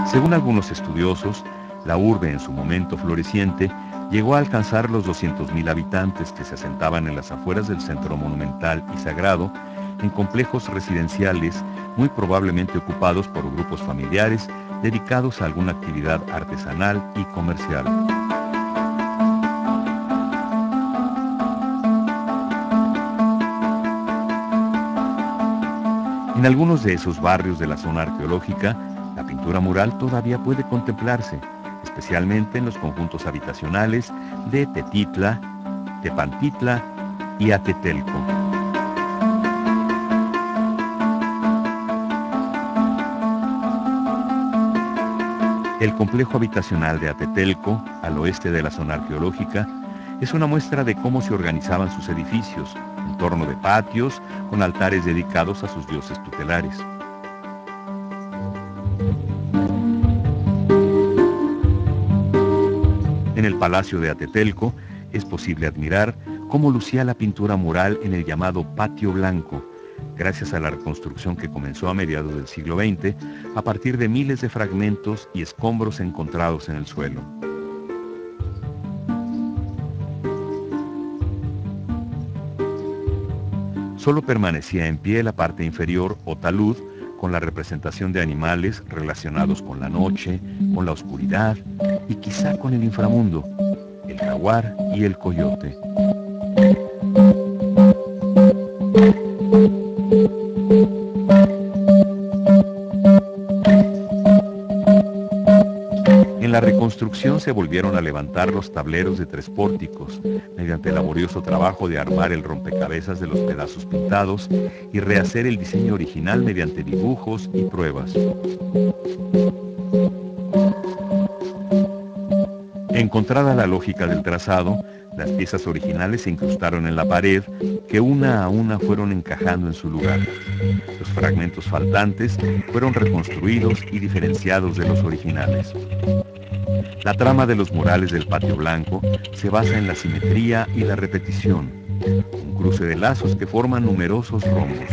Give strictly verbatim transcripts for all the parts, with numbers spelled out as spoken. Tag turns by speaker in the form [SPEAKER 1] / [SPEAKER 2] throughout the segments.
[SPEAKER 1] Según algunos estudiosos, la urbe en su momento floreciente llegó a alcanzar los doscientos mil habitantes que se asentaban en las afueras del centro monumental y sagrado, en complejos residenciales muy probablemente ocupados por grupos familiares dedicados a alguna actividad artesanal y comercial. En algunos de esos barrios de la zona arqueológica, la pintura mural todavía puede contemplarse, especialmente en los conjuntos habitacionales de Tetitla, Tepantitla y Atetelco. El complejo habitacional de Atetelco, al oeste de la zona arqueológica, es una muestra de cómo se organizaban sus edificios, en torno de patios con altares dedicados a sus dioses tutelares. En el Palacio de Atetelco es posible admirar cómo lucía la pintura mural en el llamado Patio Blanco, gracias a la reconstrucción que comenzó a mediados del siglo veinte a partir de miles de fragmentos y escombros encontrados en el suelo. Solo permanecía en pie la parte inferior o talud, con la representación de animales relacionados con la noche, con la oscuridad y quizá con el inframundo, el jaguar y el coyote. En la reconstrucción se volvieron a levantar los tableros de tres pórticos, mediante el laborioso trabajo de armar el rompecabezas de los pedazos pintados y rehacer el diseño original mediante dibujos y pruebas. Encontrada la lógica del trazado, las piezas originales se incrustaron en la pared, que una a una fueron encajando en su lugar. Los fragmentos faltantes fueron reconstruidos y diferenciados de los originales. La trama de los murales del Patio Blanco se basa en la simetría y la repetición, un cruce de lazos que forman numerosos rombos.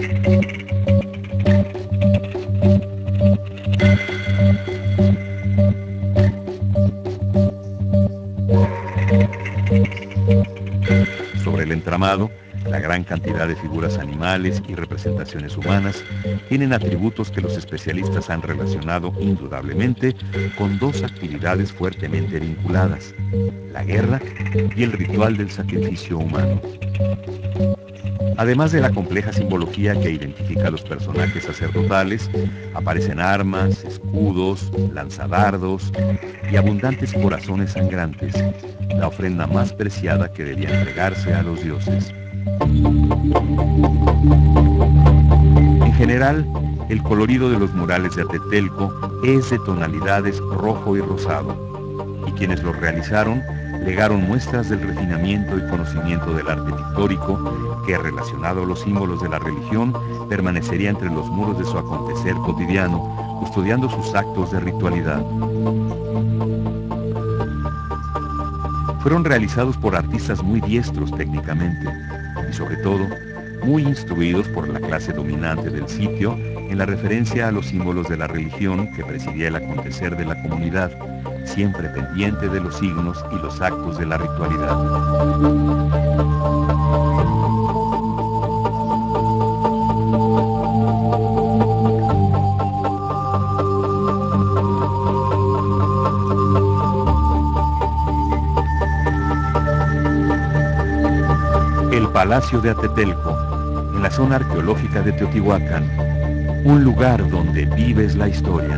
[SPEAKER 1] Sobre el entramado, la gran cantidad de figuras animales y representaciones humanas tienen atributos que los especialistas han relacionado indudablemente con dos actividades fuertemente vinculadas: la guerra y el ritual del sacrificio humano. Además de la compleja simbología que identifica a los personajes sacerdotales, aparecen armas, escudos, lanzadardos y abundantes corazones sangrantes, la ofrenda más preciada que debía entregarse a los dioses. En general, el colorido de los murales de Atetelco es de tonalidades rojo y rosado, y quienes los realizaron legaron muestras del refinamiento y conocimiento del arte pictórico que, relacionado a los símbolos de la religión, permanecería entre los muros de su acontecer cotidiano, custodiando sus actos de ritualidad. Fueron realizados por artistas muy diestros técnicamente y, sobre todo, muy instruidos por la clase dominante del sitio en la referencia a los símbolos de la religión que presidía el acontecer de la comunidad, siempre pendiente de los signos y los actos de la ritualidad. El Palacio de Atetelco, en la zona arqueológica de Teotihuacán, un lugar donde vives la historia.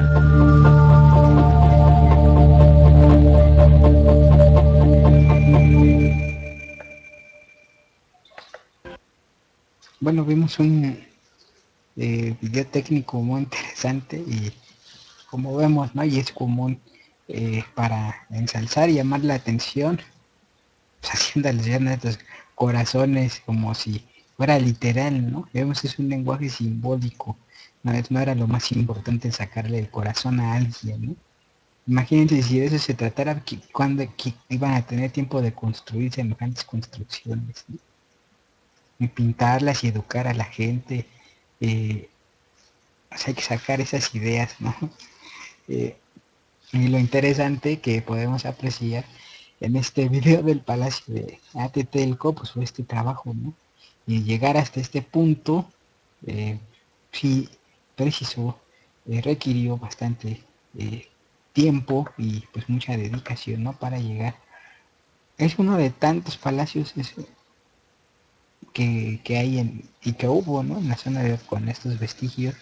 [SPEAKER 2] Bueno, vimos un eh, video técnico muy interesante y como vemos, ¿no? Y es común eh, para ensalzar y llamar la atención, pues, haciendo alusión a estos corazones como si fuera literal, ¿no? Vemos, es un lenguaje simbólico, no, es, no era lo más importante sacarle el corazón a alguien, ¿no? Imagínense si de eso se tratara, que, cuando que iban a tener tiempo de construir semejantes construcciones, ¿no? Y pintarlas y educar a la gente, eh, o sea, hay que sacar esas ideas, ¿no? Eh, y lo interesante que podemos apreciar en este video del Palacio de Atetelco, pues fue este trabajo, ¿no? Y llegar hasta este punto, eh, sí, precisó, eh, requirió bastante eh, tiempo y pues mucha dedicación, ¿no? Para llegar. Es uno de tantos palacios es, que, que, hay en, y que hubo, ¿no? En la zona de con estos vestigios,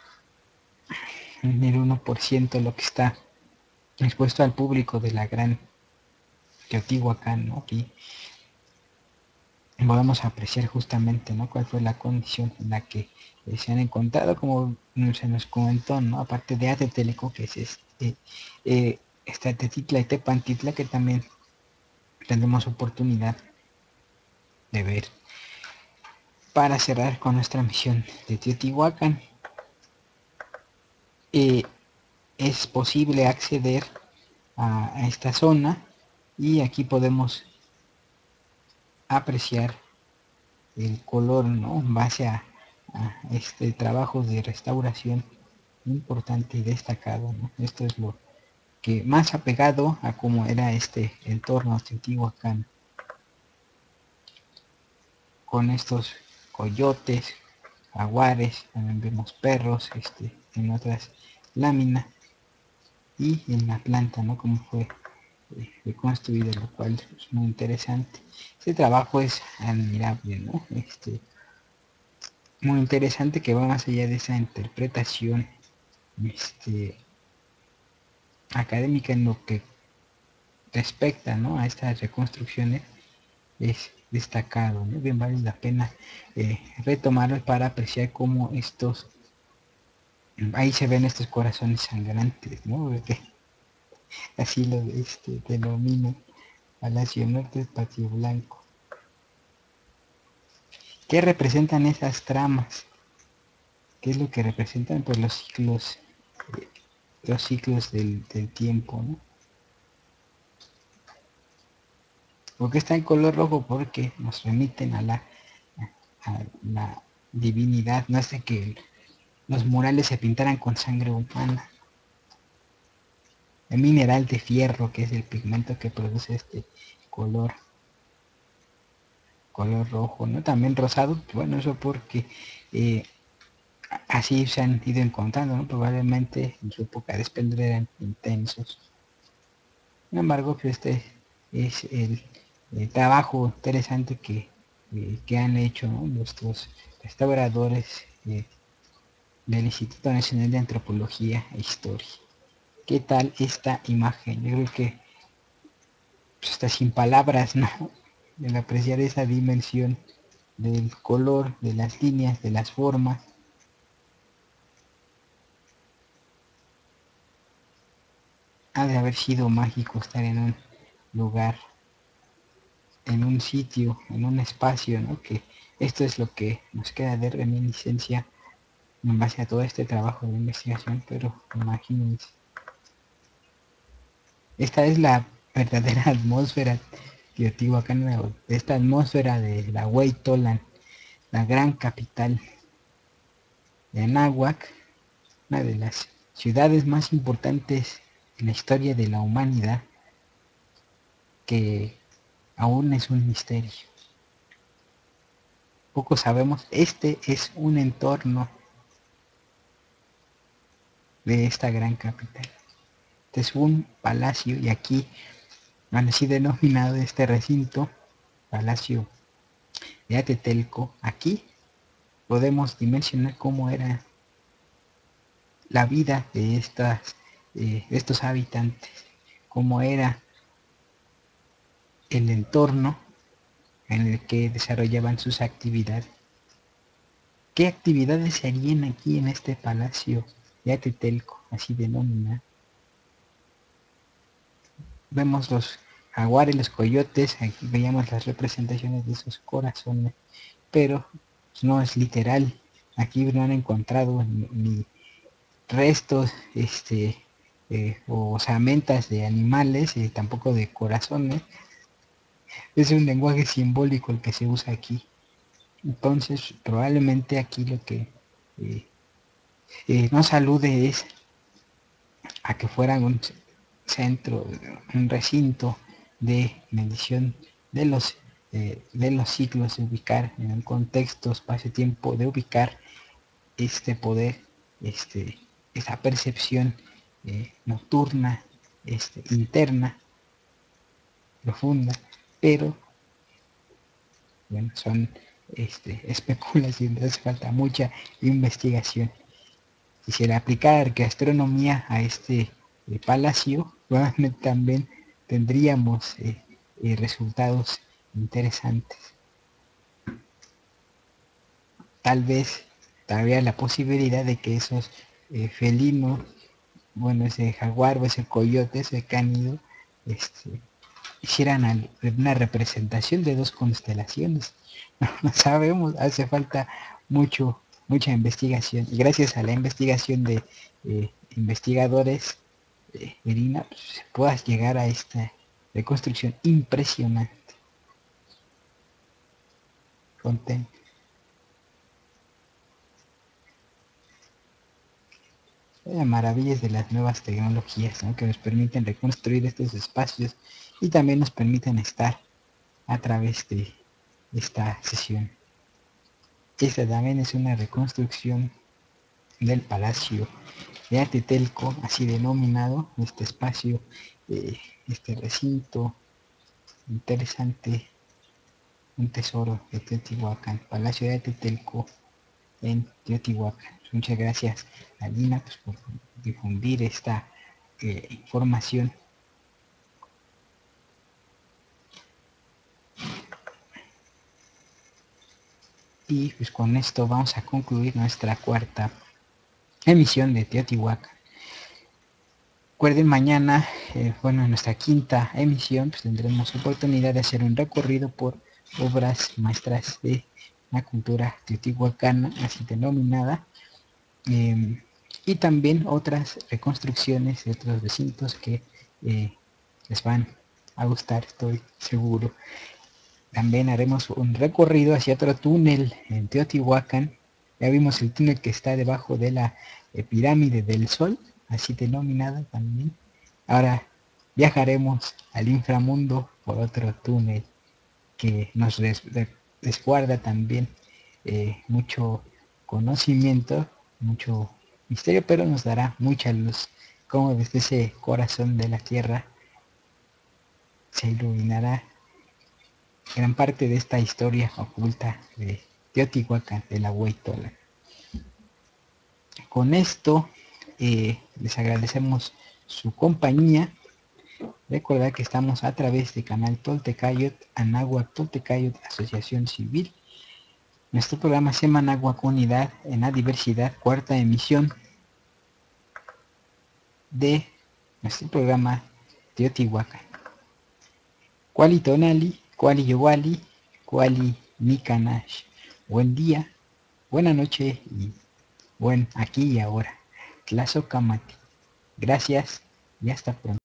[SPEAKER 2] en el uno por ciento lo que está expuesto al público de la gran Teotihuacán, ¿no? Aquí podemos apreciar justamente, ¿no? Cuál fue la condición en la que eh, se han encontrado, como se nos comentó, ¿no? Aparte de Ateteleco, que es este, eh, esta Tetitla y Tepantitla, que también tendremos oportunidad de ver para cerrar con nuestra misión de Teotihuacán. Eh, es posible acceder a, a esta zona y aquí podemos apreciar el color, ¿no? En base a, a este trabajo de restauración importante y destacado, ¿no? Esto es lo que más apegado a cómo era este entorno Teotihuacán, con estos coyotes, jaguares, también vemos perros, este, en otras láminas y en la planta, ¿no? Como fue eh, construido, lo cual es muy interesante. Este trabajo es admirable, ¿no? Este, muy interesante, que va más allá de esa interpretación este, académica en lo que respecta, ¿no? A estas reconstrucciones. Es destacado, ¿no? Bien vale la pena eh, retomarlo para apreciar cómo estos, ahí se ven estos corazones sangrantes, ¿no? Así lo este, denomino Palacio Norte, Patio Blanco. ¿Qué representan esas tramas? ¿Qué es lo que representan? Pues los ciclos, eh, los ciclos del, del tiempo, ¿no? ¿Por qué está en color rojo? Porque nos remiten a la, a la divinidad, no hace que los murales se pintaran con sangre humana. El mineral de fierro, que es el pigmento que produce este color, color rojo, ¿no? También rosado, bueno, eso porque eh, así se han ido encontrando, ¿no? Probablemente en su época de esplendor eran intensos. Sin embargo, pues este es el, el trabajo interesante que, eh, que han hecho, ¿no? Nuestros restauradores eh, del Instituto Nacional de Antropología e Historia. ¿Qué tal esta imagen? Yo creo que pues, está sin palabras, ¿no? El apreciar esa dimensión del color, de las líneas, de las formas. Ha de haber sido mágico estar en un lugar, en un sitio, en un espacio, ¿no? Que esto es lo que nos queda de reminiscencia en base a todo este trabajo de investigación, pero imagínense. Esta es la verdadera atmósfera Teotihuacán, esta atmósfera de la Hueytolan, la gran capital de Anáhuac, una de las ciudades más importantes en la historia de la humanidad, que aún es un misterio. Poco sabemos, este es un entorno de esta gran capital. Este es un palacio y aquí han así denominado este recinto, Palacio de Atetelco. Aquí podemos dimensionar cómo era la vida de estas, eh, estos habitantes, cómo era el entorno en el que desarrollaban sus actividades. ¿Qué actividades se harían aquí en este palacio de Atetelco, así denomina? Vemos los jaguares, los coyotes, aquí veíamos las representaciones de esos corazones, pero no es literal. Aquí no han encontrado ni, ni restos este, eh, o osamentas de animales, eh, tampoco de corazones. Es un lenguaje simbólico el que se usa aquí. Entonces, probablemente aquí lo que eh, eh, nos alude es a que fueran un centro, un recinto de medición de los, eh, de los ciclos, de ubicar en el contexto, espacio-tiempo, de ubicar este poder, este, esa percepción eh, nocturna, este, interna, profunda, pero bueno, son este, especulaciones, hace falta mucha investigación. Si se le aplicara astronomía a este eh, palacio, probablemente también tendríamos eh, eh, resultados interesantes. Tal vez todavía la posibilidad de que esos eh, felinos, bueno, ese jaguar o ese coyote, ese cánido, este, hicieran una representación de dos constelaciones. No, no sabemos, hace falta mucho, mucha investigación. Y gracias a la investigación de eh, investigadores, eh, Irina, pues, puedas llegar a esta reconstrucción impresionante. Contento. Las maravillas de las nuevas tecnologías, ¿no? Que nos permiten reconstruir estos espacios y también nos permiten estar a través de esta sesión. Esta también es una reconstrucción del Palacio de Atetelco, así denominado, este espacio, eh, este recinto interesante, un tesoro de Teotihuacán, Palacio de Atetelco en Teotihuacán. Muchas gracias a Lina, pues, por difundir esta eh, información. Y pues con esto vamos a concluir nuestra cuarta emisión de Teotihuacán. Recuerden, mañana, eh, bueno, en nuestra quinta emisión, pues tendremos oportunidad de hacer un recorrido por obras maestras de la cultura teotihuacana, así denominada, eh, y también otras reconstrucciones de otros recintos que eh, les van a gustar, estoy seguro. También haremos un recorrido hacia otro túnel en Teotihuacán. Ya vimos el túnel que está debajo de la eh, pirámide del Sol, así denominada también. Ahora viajaremos al inframundo por otro túnel que nos resguarda también eh, mucho conocimiento, mucho misterio, pero nos dará mucha luz, como desde ese corazón de la tierra se iluminará gran parte de esta historia oculta de Teotihuacán, de la Huaytola. Con esto eh, les agradecemos su compañía. Recordad que estamos a través de canal Toltecayot, Anáhuac Toltecayot, Asociación Civil. Nuestro programa Semanáhuac Unidad en la Diversidad, cuarta emisión de nuestro programa Teotihuacán. Kuali Tonali, Kuali Yowali, Kuali Nikanash. Buen día, buena noche y buen aquí y ahora. Tlazocamati. Gracias y hasta pronto.